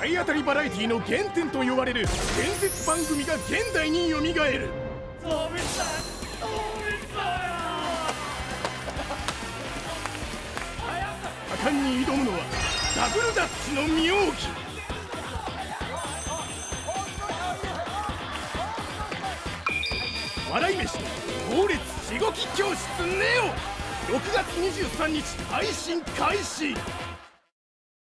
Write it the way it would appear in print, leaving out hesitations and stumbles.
体当たりバラエティの原点と呼ばれる伝説番組が現代によみがえる。果敢に挑むのはダブルダッチの妙技。笑い飯猛烈しごき教室ネオ、6月23日配信開始。